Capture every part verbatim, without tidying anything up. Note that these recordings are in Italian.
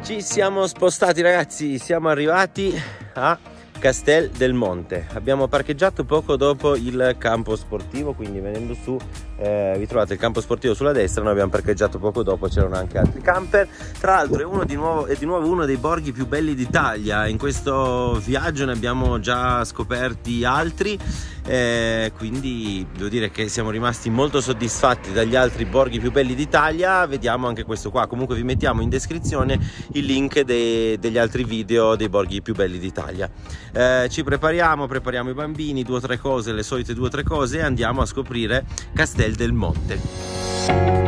Ci siamo spostati ragazzi, siamo arrivati a Castel del Monte. Abbiamo parcheggiato poco dopo il campo sportivo, quindi venendo su eh, vi trovate il campo sportivo sulla destra. Noi abbiamo parcheggiato poco dopo, c'erano anche altri camper. Tra l'altro è, uno di nuovo, è di nuovo uno dei borghi più belli d'Italia. In questo viaggio ne abbiamo già scoperti altri, eh, quindi devo dire che siamo rimasti molto soddisfatti dagli altri borghi più belli d'Italia. Vediamo anche questo qua. Comunque vi mettiamo in descrizione il link dei, degli altri video dei borghi più belli d'Italia. Eh, ci prepariamo, prepariamo i bambini, due o tre cose, le solite due o tre cose, e andiamo a scoprire Castel del Monte.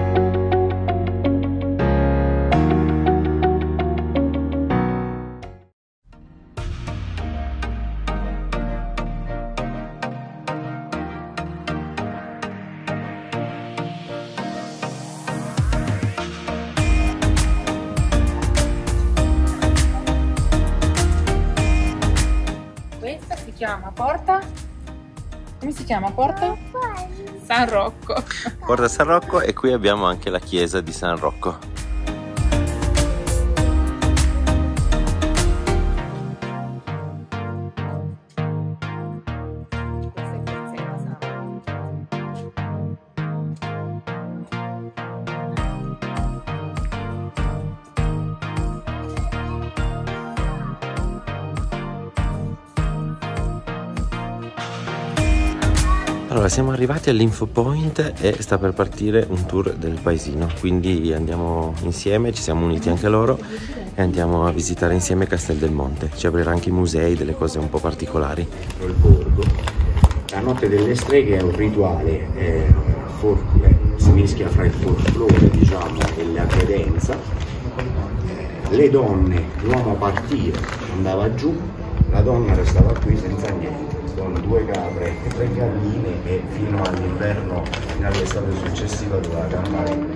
Si chiama Porta? Come si chiama Porta? San Rocco. Porta San Rocco, e qui abbiamo anche la chiesa di San Rocco. Allora, siamo arrivati all'Info Point e sta per partire un tour del paesino, quindi andiamo insieme, ci siamo uniti anche loro e andiamo a visitare insieme Castel del Monte. Ci aprirà anche i musei, delle cose un po' particolari. Il borgo. La notte delle streghe è un rituale, eh, for, eh, si mischia fra il folklore, diciamo, e la credenza. Eh, le donne, l'uomo partiva, andava giù, la donna restava qui senza niente, con due capre e tre galline, e fino all'inverno, fino all'estate successiva, doveva campare.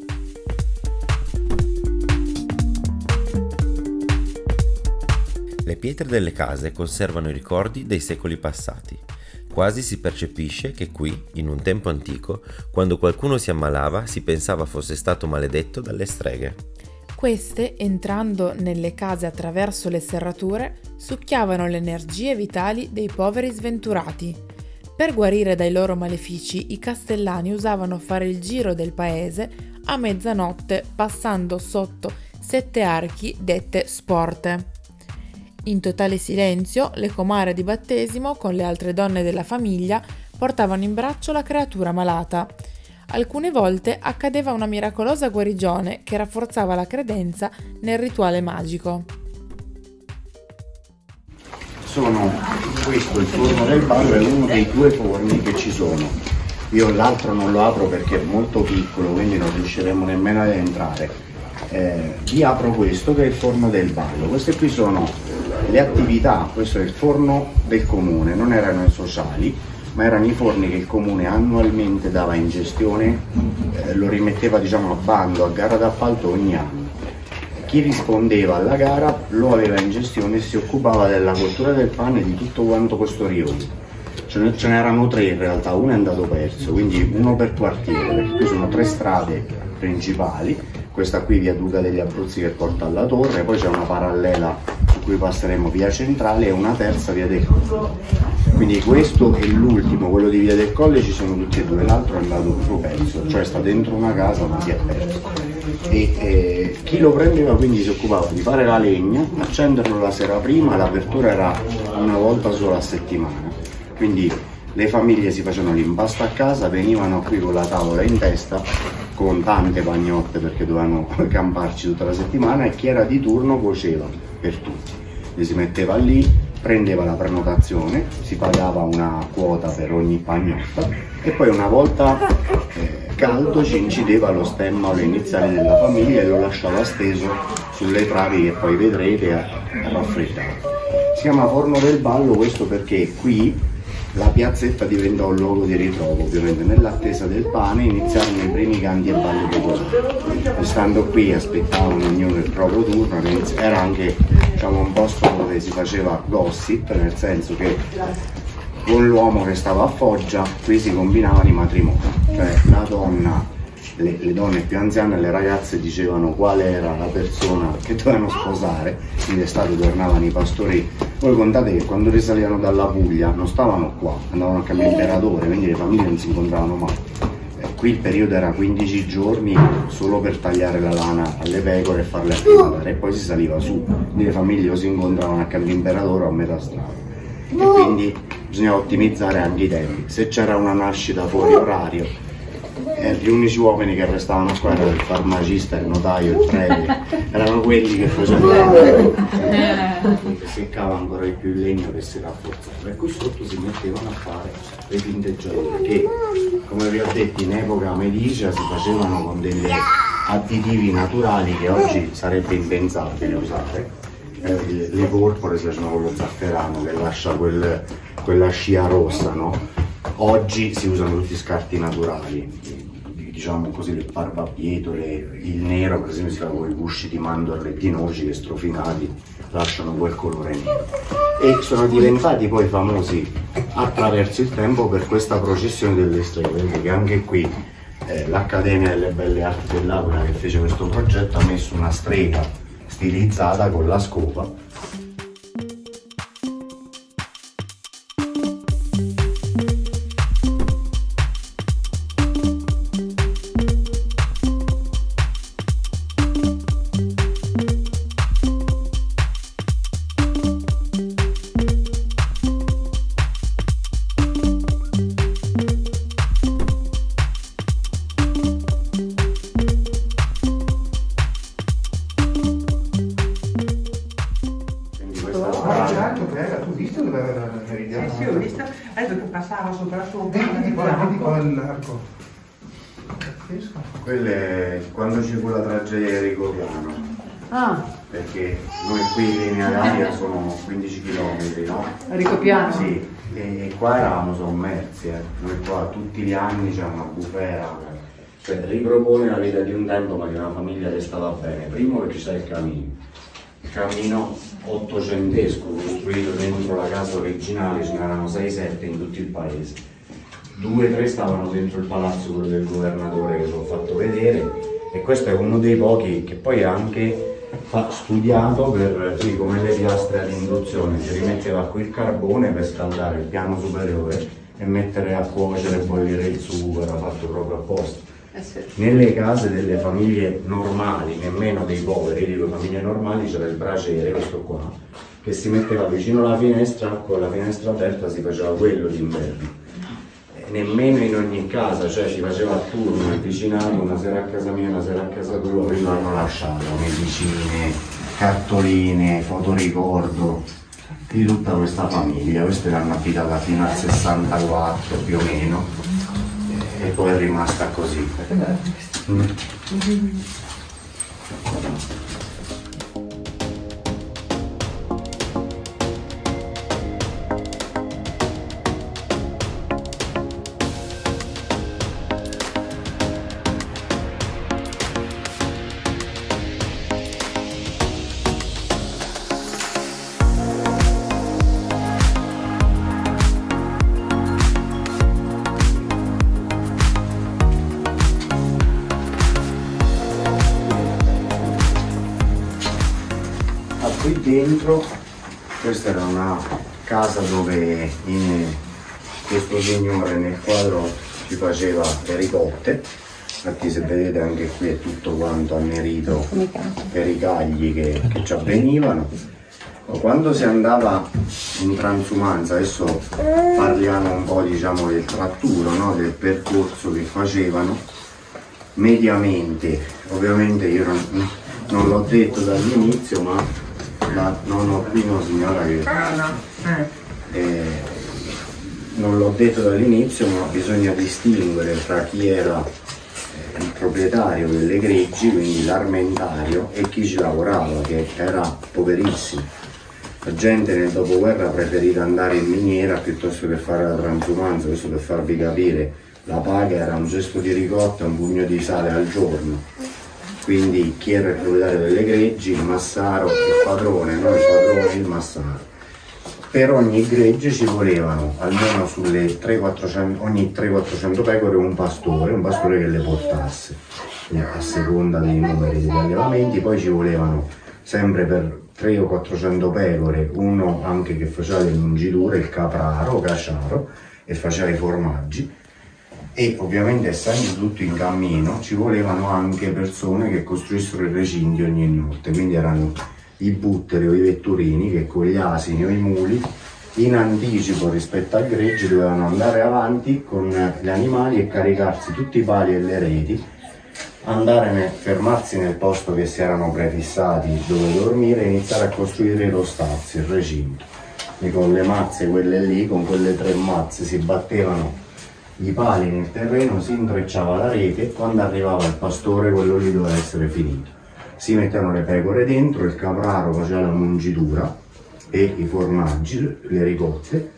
Le pietre delle case conservano i ricordi dei secoli passati. Quasi si percepisce che qui, in un tempo antico, quando qualcuno si ammalava, si pensava fosse stato maledetto dalle streghe. Queste, entrando nelle case attraverso le serrature, succhiavano le energie vitali dei poveri sventurati. Per guarire dai loro malefici, i castellani usavano fare il giro del paese a mezzanotte, passando sotto sette archi dette sporte. In totale silenzio, le comare di battesimo, con le altre donne della famiglia, portavano in braccio la creatura malata. Alcune volte accadeva una miracolosa guarigione che rafforzava la credenza nel rituale magico. Sono questo, il forno del ballo, è uno dei due forni che ci sono. Io l'altro non lo apro perché è molto piccolo, quindi non riusciremo nemmeno ad entrare. Eh, vi apro questo, che è il forno del ballo. Queste qui sono le attività, questo è il forno del comune, non erano i sociali, ma erano i forni che il comune annualmente dava in gestione, eh, lo rimetteva, diciamo, a bando, a gara d'appalto ogni anno. Chi rispondeva alla gara lo aveva in gestione e si occupava della cottura del pane e di tutto quanto questo rione. Ce n'erano tre in realtà, uno è andato perso, quindi uno per quartiere, perché qui sono tre strade principali. Questa qui via Duca degli Abruzzi che porta alla torre, poi c'è una parallela su cui passeremo via Centrale e una terza via del Colle. Quindi questo è l'ultimo, quello di via del Colle, ci sono tutti e due, l'altro è andato proprio perso, cioè sta dentro una casa ma si è perso. E eh, chi lo prendeva quindi si occupava di fare la legna, accenderlo la sera prima, l'apertura era una volta sola a settimana. Quindi le famiglie si facevano l'impasto a casa, venivano qui con la tavola in testa, con tante pagnotte perché dovevano camparci tutta la settimana, e chi era di turno cuoceva per tutti. Li si metteva lì, prendeva la prenotazione, si pagava una quota per ogni pagnotta, e poi una volta eh, caldo ci incideva lo stemma o le iniziali della famiglia e lo lasciava steso sulle travi che poi vedrete a, a raffreddare. Si chiama forno del ballo questo perché qui la piazzetta diventa un luogo di ritrovo. Ovviamente nell'attesa del pane iniziarono i primi canti e balli popolari. E stando qui aspettavano ognuno il proprio turno, era anche, diciamo, un posto dove si faceva gossip, nel senso che con l'uomo che stava a Foggia qui si combinavano i matrimoni, cioè la donna le, le donne più anziane, le ragazze dicevano qual era la persona che dovevano sposare, in estate tornavano i pastori. Voi contate che quando risalivano dalla Puglia non stavano qua, andavano a Campio Imperatore, quindi le famiglie non si incontravano mai. Eh, qui il periodo era quindici giorni solo per tagliare la lana alle pecore e farle acclimatare, e poi si saliva su, quindi le famiglie o si incontravano a Campio Imperatore o a metà strada. E quindi bisognava ottimizzare anche i tempi. Se c'era una nascita fuori orario, eh, gli unici uomini che restavano qua erano il farmacista, il notaio, il prete, erano quelli che facevano, che seccava ancora di più il legno che si rafforzava, e qui sotto si mettevano a fare le tinteggiature che, come vi ho detto, in epoca medicea si facevano con degli additivi naturali che oggi sarebbe impensabile usare. Eh, le porpore si facevano con lo zafferano che lascia quel, quella scia rossa, no? Oggi si usano tutti scarti naturali, diciamo così, le barbabietole, il nero per esempio si fa con i gusci di mandorle e di noci che strofinati lasciano quel colore nero, e sono diventati poi famosi attraverso il tempo per questa processione delle streghe. Vedete che anche qui eh, l'Accademia delle Belle Arti dell'Aquila, che fece questo progetto, ha messo una strega stilizzata con la scopa. Tu visto dove era il meridiano? Sì, sì, ho visto, adesso che passava sopra sopra. Vedi qua, vedi qua l'arco. Pazzesco. Quelle quando ci fu la tragedia di Rigopiano. Ah, Perché noi qui in linea d'aria sono quindici chilometri, no? a Ricopiano? Sì, e qua eravamo sommersi, eh. Noi qua tutti gli anni c'è una bufera, cioè ripropone la vita di un tempo ma che una famiglia che stava bene. Primo perché c'è il camino, il camino ottocentesco costruito dentro la casa originale, ce n'erano sei sette in tutto il paese. Due tre stavano dentro il palazzo, quello del governatore che vi ho fatto vedere, e questo è uno dei pochi che poi ha anche studiato per, sì, come le piastre ad induzione, si rimetteva qui il carbone per scaldare il piano superiore e mettere a cuocere e bollire il sugo, era fatto proprio apposta. Eh sì. Nelle case delle famiglie normali, nemmeno dei poveri, dico famiglie normali, c'era il braciere, questo qua, che si metteva vicino alla finestra, con la finestra aperta si faceva quello d'inverno. Nemmeno in ogni casa, cioè si faceva a turno, il vicinato, una sera a casa mia, una sera a casa tua, prima hanno lasciato medicine, cartoline, fotoricordo di tutta questa famiglia. Queste l'hanno abitata fino al sessantaquattro più o meno, e poi è rimasta così. Mm. Qui dentro, questa era una casa dove in, questo signore nel quadro ci faceva le ricotte, infatti se vedete anche qui è tutto quanto annerito per i cagli che, che ci avvenivano. Quando si andava in transumanza, adesso parliamo un po', diciamo, del tratturo, no? Del percorso che facevano, mediamente, ovviamente io non, non l'ho detto dall'inizio, ma la nonnino signora che eh, non l'ho detto dall'inizio, ma bisogna distinguere tra chi era eh, il proprietario delle greggi, quindi l'armentario, e chi ci lavorava, che era poverissimo. La gente nel dopoguerra ha preferito andare in miniera piuttosto che fare la transumanza. Questo per farvi capire, la paga era un cesto di ricotta e un pugno di sale al giorno. Quindi chi era il proprietario delle greggi, il massaro, il padrone, non il padrone, il massaro. per ogni gregge ci volevano almeno sulle tre quattrocento, ogni tre quattrocento pecore un pastore, un pastore che le portasse, a seconda dei numeri degli allevamenti. Poi ci volevano sempre per tre o quattrocento pecore uno anche che faceva le mungiture, il capraro, casciaro, e faceva i formaggi. E ovviamente, essendo tutto in cammino, ci volevano anche persone che costruissero i recinti ogni notte, quindi erano i butteri o i vetturini che con gli asini o i muli in anticipo rispetto al gregge dovevano andare avanti con gli animali e caricarsi tutti i pali e le reti, andare nel, fermarsi nel posto che si erano prefissati dove dormire e iniziare a costruire lo stazio, il recinto. E con le mazze, quelle lì, con quelle tre mazze si battevano i pali nel terreno, si intrecciava la rete e quando arrivava il pastore quello lì doveva essere finito. Si mettevano le pecore dentro, il capraro faceva la mungitura e i formaggi, le ricotte.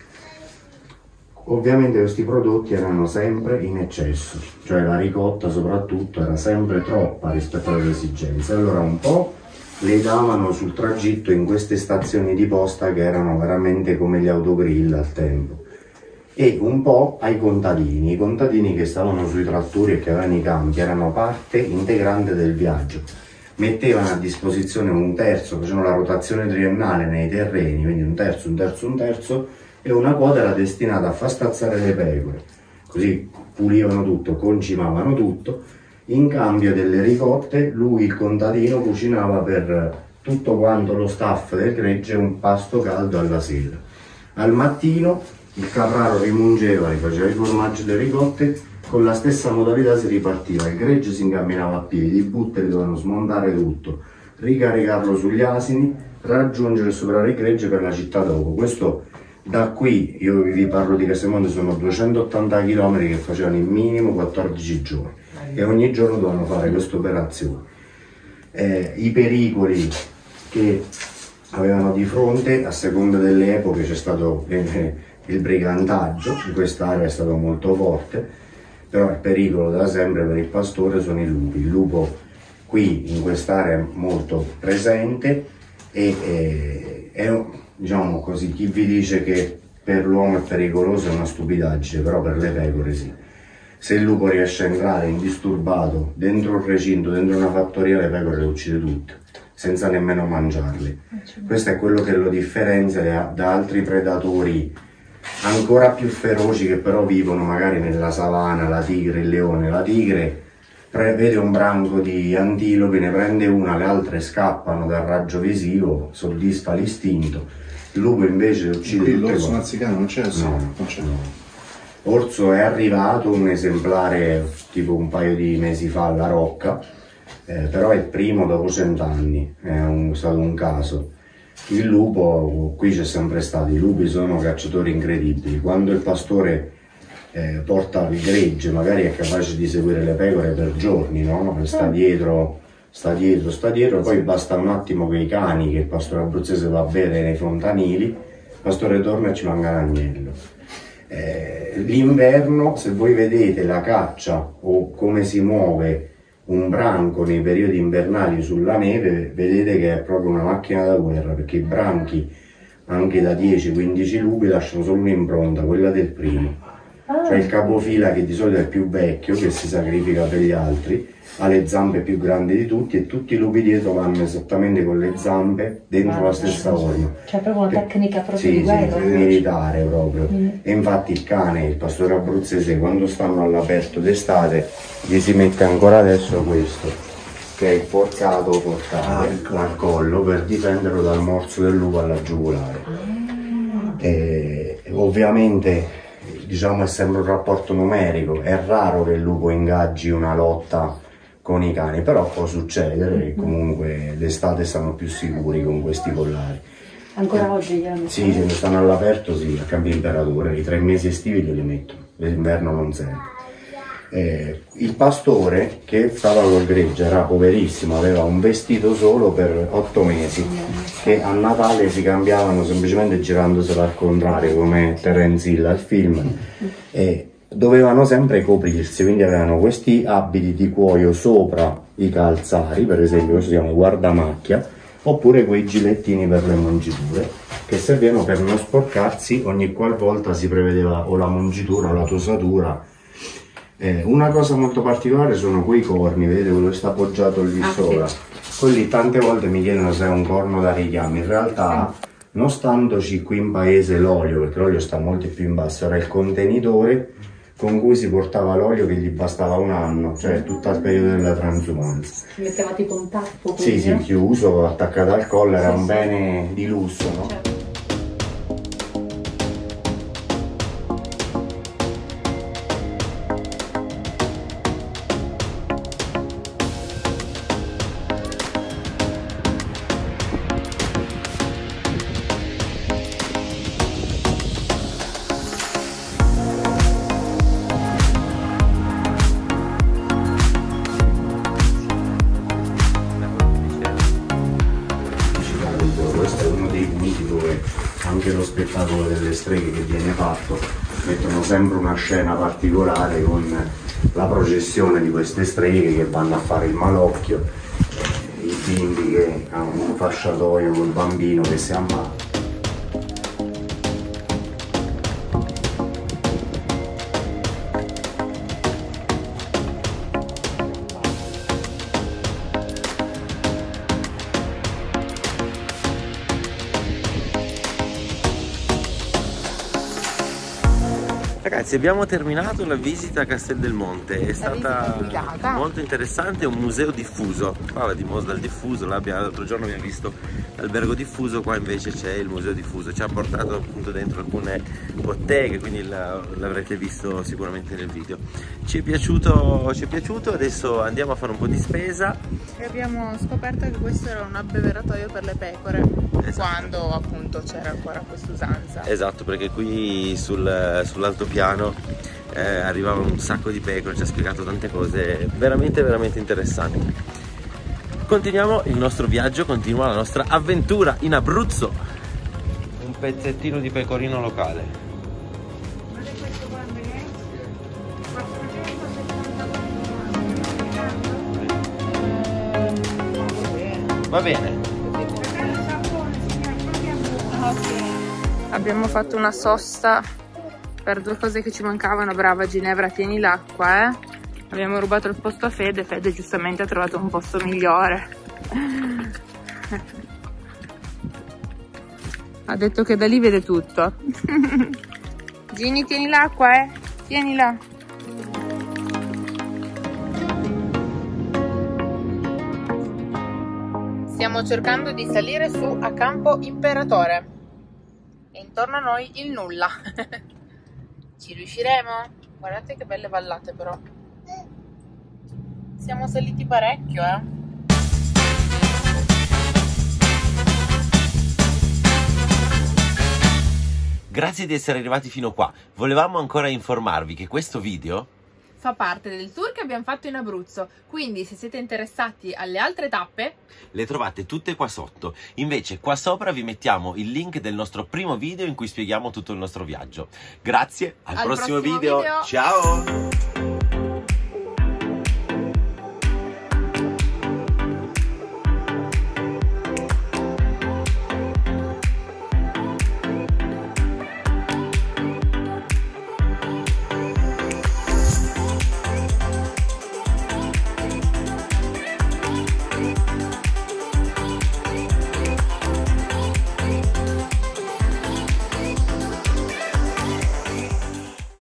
Ovviamente questi prodotti erano sempre in eccesso, cioè la ricotta soprattutto era sempre troppa rispetto alle esigenze. Allora un po' le davano sul tragitto in queste stazioni di posta che erano veramente come gli autogrill al tempo, e un po' ai contadini. I contadini che stavano sui trattori e che avevano i campi erano parte integrante del viaggio. Mettevano a disposizione un terzo, facevano la rotazione triennale nei terreni, quindi un terzo, un terzo, un terzo, e una quota era destinata a far stazzare le pecore, così pulivano tutto, concimavano tutto. In cambio delle ricotte lui, il contadino, cucinava per tutto quanto lo staff del gregge un pasto caldo alla sera. Al mattino il capraro rimungeva, rifaceva i formaggi e le ricotte. Con la stessa modalità si ripartiva, il gregge si incamminava a piedi, i butteri dovevano smontare tutto, ricaricarlo sugli asini, raggiungere e superare il gregge per la città dopo. Questo da qui, io vi parlo di Castemonte, sono duecentottanta chilometri che facevano in minimo quattordici giorni e ogni giorno dovevano fare questa operazione. Eh, I pericoli che avevano di fronte, a seconda delle epoche, c'è stato eh, il brigantaggio, in quest'area è stato molto forte. Però il pericolo da sempre per il pastore sono i lupi. Il lupo qui in quest'area è molto presente e eh, è, diciamo così, chi vi dice che per l'uomo è pericoloso è una stupidaggine, però per le pecore sì. Se il lupo riesce a entrare indisturbato dentro il recinto, dentro una fattoria, le pecore le uccide tutte, senza nemmeno mangiarle. Questo è quello che lo differenzia da, da altri predatori ancora più feroci che però vivono magari nella savana, la tigre, il leone. La tigre vede un branco di antilopi, ne prende una, le altre scappano dal raggio visivo, soddisfa l'istinto. Il lupo invece uccide tutte quante. L'orso nazzicano non c'è? No, non c'è. Orso è arrivato un esemplare tipo un paio di mesi fa alla Rocca, eh, però è il primo dopo cent'anni, è un, stato un caso. Il lupo, qui c'è sempre stato, i lupi sono cacciatori incredibili. Quando il pastore eh, porta il gregge, magari è capace di seguire le pecore per giorni, no? Sta dietro, sta dietro, sta dietro, poi basta un attimo che i cani, che il pastore abruzzese va a bere nei fontanili, il pastore torna e ci manca l'agnello. Eh, L'inverno, se voi vedete la caccia o come si muove un branco nei periodi invernali sulla neve, vedete che è proprio una macchina da guerra, perché i branchi anche da dieci quindici lupi lasciano solo un'impronta, quella del primo. Cioè il capofila, che di solito è il più vecchio, che si sacrifica per gli altri, ha le zampe più grandi di tutti e tutti i lupi dietro vanno esattamente con le zampe dentro la stessa orma. C'è proprio una tecnica proprio sì, di guerra. Sì, militare proprio. Mm. E infatti il cane, il pastore abruzzese, quando stanno all'aperto d'estate, gli si mette ancora adesso questo, che è il porcato portale al collo, per difenderlo dal morso del lupo alla giugulare. Mm. E, ovviamente, diciamo, è sempre un rapporto numerico, è raro che il lupo ingaggi una lotta con i cani, però può succedere che comunque d'estate stanno più sicuri con questi collari. Ancora oggi gli hanno? Sì, se ne stanno all'aperto, sì, a cambio imperatore, i tre mesi estivi glieli mettono, l'inverno non serve. Eh, il pastore che stava col gregge era poverissimo, aveva un vestito solo per otto mesi, che a Natale si cambiavano semplicemente girandoselo al contrario, come Terence Hill al film, e dovevano sempre coprirsi, quindi avevano questi abiti di cuoio sopra i calzari, per esempio questo si chiama guardamacchia, oppure quei gilettini per le mungiture che servivano per non sporcarsi ogni qualvolta si prevedeva o la mungitura o la tosatura. Eh, una cosa molto particolare sono quei corni, vedete quello che sta appoggiato lì ah, sopra, sì. Quelli tante volte mi chiedono se è un corno da richiamo, in realtà sì. Non standoci qui in paese l'olio, perché l'olio sta molto più in basso, era il contenitore con cui si portava l'olio che gli bastava un anno, cioè tutto il periodo della transumanza. Ci metteva tipo un tappo? Sì, sì, chiuso, attaccato al collo, era sì, un sì. bene di lusso, no? Certo. Questo è uno dei punti dove anche lo spettacolo delle streghe che viene fatto mettono sempre una scena particolare con la processione di queste streghe che vanno a fare il malocchio, i bimbi che hanno un fasciatoio col bambino che si ammazza. Ragazzi, abbiamo terminato la visita a Castel del Monte, è stata molto interessante, è un museo diffuso, qua la dimostra del diffuso, l'altro giorno abbiamo visto l'albergo diffuso, qua invece c'è il museo diffuso, ci ha portato appunto dentro alcune botteghe, quindi l'avrete visto sicuramente nel video. Ci è piaciuto, ci è piaciuto, adesso andiamo a fare un po' di spesa. E abbiamo scoperto che questo era un abbeveratoio per le pecore, esatto. Quando appunto c'era ancora questa usanza. Esatto, perché qui sul, sull'altopiano eh, arrivava un sacco di pecore, ci ha spiegato tante cose veramente veramente interessanti. Continuiamo il nostro viaggio, continua la nostra avventura in Abruzzo. Un pezzettino di pecorino locale. Va bene. Abbiamo fatto una sosta per due cose che ci mancavano. Brava Ginevra, tieni l'acqua, eh. Abbiamo rubato il posto a Fede, Fede giustamente ha trovato un posto migliore. Ha detto che da lì vede tutto. Gini, tieni l'acqua, eh. Tienila. Stiamo cercando di salire su a Campo Imperatore e intorno a noi il nulla. Ci riusciremo? Guardate che belle vallate però. Siamo saliti parecchio, eh. Grazie di essere arrivati fino qua. Volevamo ancora informarvi che questo video fa parte del tour che abbiamo fatto in Abruzzo, quindi se siete interessati alle altre tappe le trovate tutte qua sotto. Invece qua sopra vi mettiamo il link del nostro primo video in cui spieghiamo tutto il nostro viaggio. Grazie, al, al prossimo, prossimo video. video, ciao!